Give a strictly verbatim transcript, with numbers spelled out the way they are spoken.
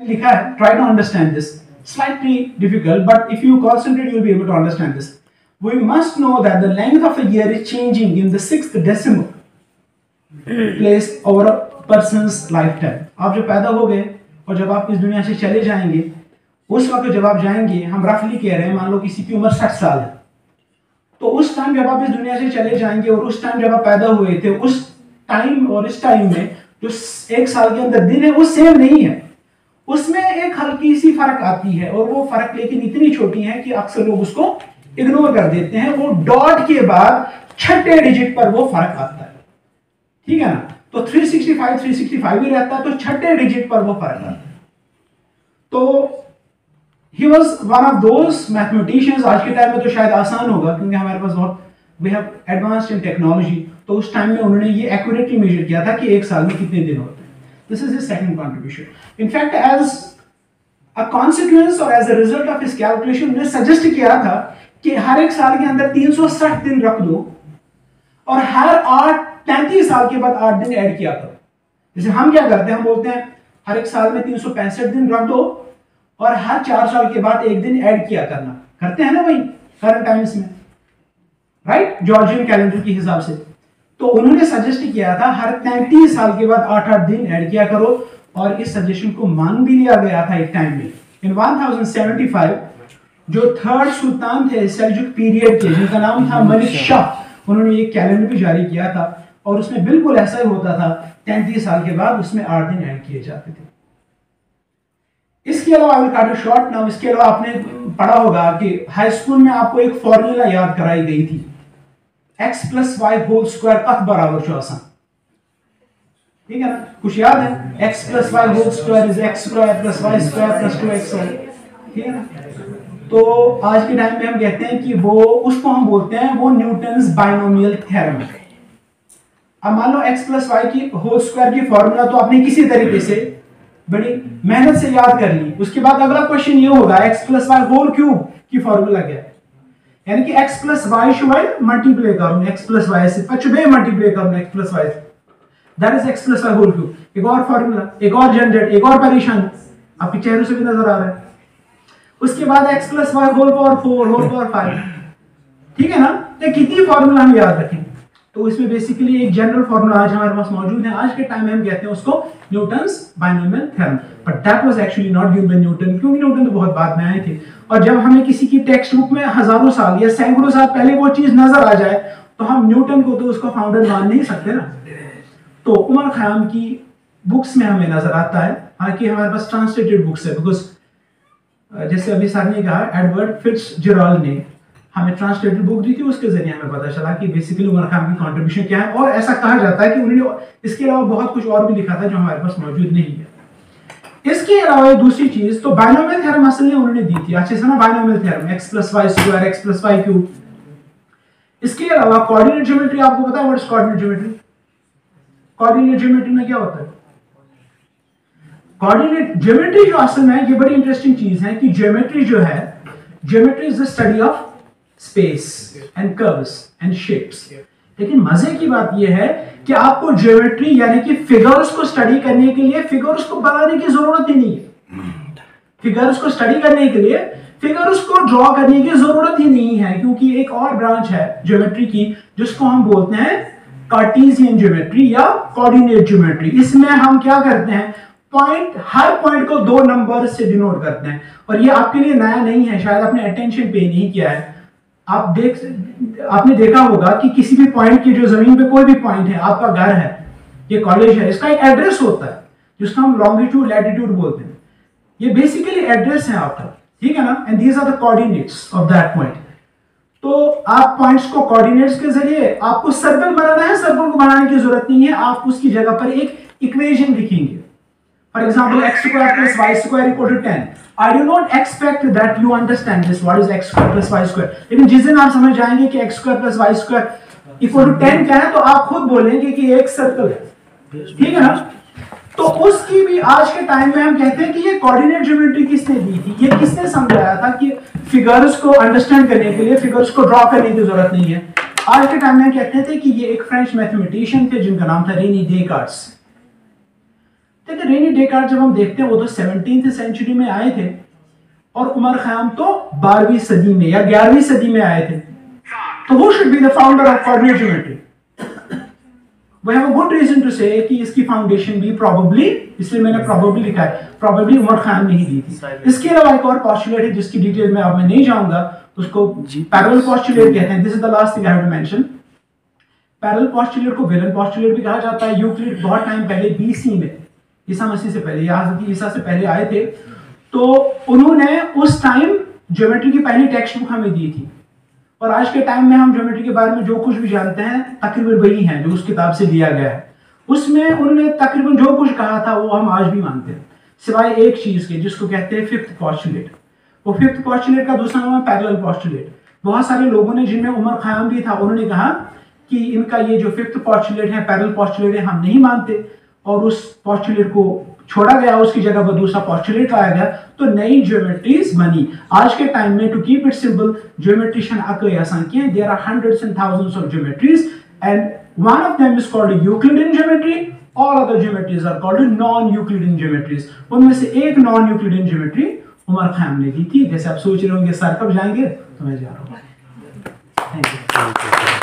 लिखा है, try to understand this. Slightly difficult, but if you concentrate, you'll be able to understand this. We must know that the length of a year is changing in the sixth decimal place over a person's lifetime. आप जब पैदा हो गए और जब आप इस दुनिया से चले जाएंगे, उस वक्त जब आप जाएंगे, हम रफली कह रहे हैं, मान लो किसी की उम्र साठ साल है, तो उस टाइम जब आप इस दुनिया से चले जाएंगे और उस टाइम जब आप पैदा हुए थे, उस टाइम और इस टाइम में जो एक साल के अंदर दिन है वो सेम नहीं है, उसमें एक हल्की सी फर्क आती है, और वो फर्क लेकिन इतनी छोटी है कि अक्सर लोग उसको इग्नोर कर देते हैं। वो डॉट के बाद छठे डिजिट पर वो फर्क आता है, ठीक है ना। तो तीन सौ पैंसठ तीन सौ पैंसठ ही रहता है, तो छठे डिजिट पर वो फर्क आता है। तो he was one of those mathematicians. आज के टाइम में तो शायद आसान होगा क्योंकि हमारे पास बहुत we have advanced in technology, तो उस टाइम में उन्होंने ये एक्यूरेटली मेजर किया था कि एक साल में कितने दिन होते हैं। This is his second contribution. In fact as a consequence or as a result of his calculation उन्होंने सजेस्ट किया था कि हर एक साल के अंदर तीन सौ साठ दिन रख दो और हर आठ तैंतीस साल के बाद आठ दिन ऐड किया करो। जैसे हम क्या करते हैं, हम बोलते हैं हर एक साल में तीन सौ पैंसठ दिन रख दो और हर चार साल के बाद एक दिन ऐड किया करना, करते हैं ना वही करंट टाइम्स में, राइट, जॉर्जियन कैलेंडर के हिसाब से। तो उन्होंने सजेस्ट किया था हर तैंतीस साल के बाद आठ आठ दिन ऐड किया करो, और इस सजेशन को मान भी लिया गया था एक टाइम में। In one thousand seventy five जो थर्ड सुल्तान थे सेल्जुक पीरियड के, जिनका नाम था मलिक शाह, उन्होंने एक कैलेंडर भी जारी किया था और उसमें बिल्कुल ऐसा ही होता था, तैंतीस साल के बाद उसमें आठ दिन ऐड किए जाते थे। इसके अलावा I will cut it short now. इसके अलावा आपने पढ़ा होगा कि हाई स्कूल में आपको एक फॉर्मूला याद कराई गई थी, x plus y whole square कत बराबर चौसा, ठीक है ना, कुछ याद है? x plus y whole square is x square plus y square plus two x, ठीक है ना। तो आज के टाइम में हम कहते हैं कि वो उसको हम बोलते हैं वो न्यूटन्स बाइनोमियल थ्योरम। अब मान लो x प्लस वाई की होल स्क्वायर की फॉर्मूला तो आपने किसी तरीके से बड़ी मेहनत से याद कर ली। उसके बाद अगला क्वेश्चन ये होगा x plus y whole cube की फॉर्मूला क्या है, यानी कि x प्लस वाई शुबाई मल्टीप्लाई करूं x प्लस वाई से, पचबे मल्टीप्लाई करूं x प्लस वाई से, that is x plus y whole cube. एक और फॉर्मूला, एक और झंझट, एक और परेशानी आपके चेहरों से भी नजर आ रहा है। उसके बाद x plus y whole power four whole power five, ठीक है ना। तो कितनी फॉर्मूला हम याद रखें, तो इसमें बेसिकली एक जनरल फॉर्मूला आज हमारे पास मौजूद है। आज के टाइम में हम कहते हैं उसको Newton's binomial theorem, but that was actually not given by Newton, क्योंकि न्यूटन तो बहुत बाद में आए थे। और जब हमें किसी की टेक्स्ट बुक में हजारों साल या सैकड़ों साल पहले वो चीज नजर आ जाए तो हम न्यूटन को तो उसका फाउंडर मान नहीं सकते ना। तो उमर खयाम की बुक्स में हमें नजर आता है, हालांकि हमारे पास ट्रांसलेटेड बुक्स है, बिकॉज जैसे अभी सर ने कहा एडवर्ड फिट्जजेराल्ड ने हमें ट्रांसलेटेड बुक दी थी, उसके जरिए हमें पता चला कि बेसिकली उमर खयाम की कंट्रीब्यूशन क्या है। और ऐसा कहा जाता है कि उन्होंने इसके अलावा बहुत कुछ और भी लिखा था जो हमारे पास मौजूद नहीं है। इसके अलावा दूसरी चीज तो बाइनोमियल थ्योरम असल में उन्होंने दी थी, अच्छे से ना, binomial theorem x plus y square x plus y cube. इसके अलावा कोऑर्डिनेट ज्योमेट्री, आपको पता है what is coordinate geometry? Coordinate geometry में क्या होता है? कोऑर्डिनेट ज्योमेट्री जो असल में ये बड़ी इंटरेस्टिंग चीज है कि ज्योमेट्री जो है, geometry is the study of space and curves and shapes. लेकिन मजे की बात यह है कि आपको ज्योमेट्री यानी कि फिगर्स को स्टडी करने के लिए फिगर्स को बनाने की जरूरत ही नहीं है। फिगर्स को स्टडी करने के लिए फिगर्स को ड्रॉ करने की जरूरत ही नहीं है, क्योंकि एक और ब्रांच है ज्योमेट्री की जिसको हम बोलते हैं कार्टेशियन ज्योमेट्री या कोऑर्डिनेट ज्योमेट्री। इसमें हम क्या करते हैं, पॉइंट, हर पॉइंट को दो नंबर से डिनोट करते हैं। और ये आपके लिए नया नहीं है, शायद आपने अटेंशन पे नहीं किया है। आप देख आपने देखा होगा कि किसी भी पॉइंट की, जो जमीन पे कोई भी पॉइंट है, आपका घर है, ये कॉलेज है, इसका एक एड्रेस होता है जिसको हम लॉन्गिट्यूड लैटिट्यूड बोलते हैं। ये बेसिकली एड्रेस है आपका, ठीक है ना, and these are the coordinates of that point. तो आप पॉइंट्स को कोऑर्डिनेट्स के जरिए, आपको सर्कल बनाना है, सर्कल को बनाने की जरूरत नहीं है, आप उसकी जगह पर एक इक्वेशन लिखेंगे। For example, x square plus y square equal to ten. I do not expect that you understand this. What is x square plus y square? लेकिन जिस दिन आप समझ जाएंगे कि x square plus y square equal to ten क्या है, तो आप खुद बोलेंगे कि एक सर्कल है, ठीक है ना। तो उसकी भी आज के टाइम में हम कहते हैं कि ये कोऑर्डिनेट ज्योमेट्री किसने दी थी, ये किसने समझाया था कि फिगर्स को अंडरस्टैंड करने के लिए फिगर्स को ड्रॉ करने की जरूरत नहीं है। आज के टाइम में हम कहते थे कि ये एक फ्रेंच मैथमेटिशियन थे जिनका नाम था रेनी डेकार्ट्स। लेकिन रेनी डेकार्ड जब हम देखते हैं वो तो सेवनटीन्थ सेंचुरी में आए थे और उमर खयाम तो बारहवीं सदी में या ग्यारहवीं सदी में आए थे, तो वो should be the founder of coordinate geometry. We have a good reason to say कि इसकी फाउंडेशन भी probably, इसलिए मैंने probably लिखा है, probably उमर खयाम ने ही दी थी। इसके अलावा एक और postulate है जिसकी डिटेल में अब मैं नहीं जाऊंगा, उसको parallel postulate कहते हैं। This is the last thing I have to mention। Parallel postulate को विलन postulate भी कहा जाता है। यूक्लिड बहुत टाइम पहले बीसी में, ईसा मसीह से पहले या हज़रत ईसा से पहले आए थे, तो उन्होंने उस टाइम ज्योमेट्री की पहली टेक्स्ट बुक हमें दी थी, और आज के टाइम में हम ज्योमेट्री के बारे में जो कुछ भी जानते हैं तकरीबन वही है जो उस किताब से लिया गया है। उसमें उन्होंने तकरीबन जो कुछ कहा था वो हम आज भी मानते हैं, सिवाय एक चीज के जिसको कहते हैं फिफ्थ पोस्टुलेट। वो फिफ्थ पोस्टुलेट का दूसरा नाम है पैरेलल पोस्टुलेट। बहुत सारे लोगों ने, जिनमें उमर खयाम भी था, उन्होंने कहा कि इनका ये जो फिफ्थ पोस्टुलेट है, पैरेलल पोस्टुलेट है, हम नहीं मानते, और उस पोस्टुलेट को छोड़ा गया, उसकी जगह पर दूसरा पोस्टुलेट लाया गया, तो नई ज्योमेट्रीज बनी। आज के टाइम में, to keep it simple, geometrician अकई आसान किए, there are hundreds and thousands of geometries and one of them is called Euclidean geometry, all other geometries are called non Euclidean geometries. उनमें से एक non Euclidean geometry Omar Khayyam ने दी थी। जैसे आप सोच रहे होंगे सर कब जाएंगे, तो मैं जा रहा हूँ। Thank you.